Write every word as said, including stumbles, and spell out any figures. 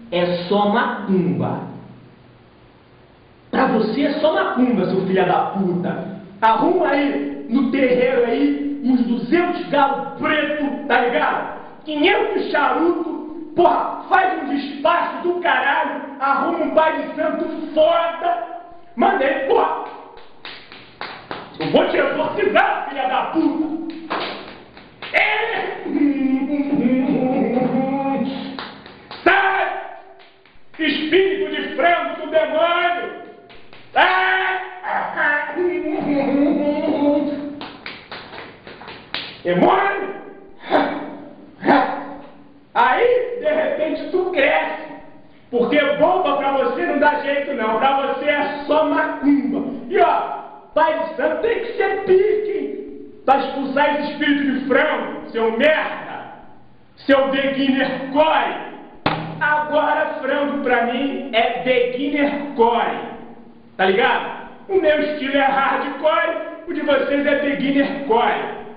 é só macumba. Pra você é só macumba, seu filho da puta. Arruma aí, no terreiro aí, uns duzentos galos pretos, tá ligado? quinhentos charutos, porra, faz um despacho do caralho, arruma um pai de santo foda, manda ele, porra. Eu vou te exorcizar, filha da puta. É. Sai! Espírito de frango do demônio! Sai! Demônio! Aí, de repente, tu cresce. Porque bomba pra você não dá jeito não. Pra você é só macumba. E ó, Pai de Santo tem que ser pique pra expulsar esse espírito de frango, seu merda, seu beginner core. Agora frango pra mim é beginner core, tá ligado? O meu estilo é hardcore, o de vocês é beginner core.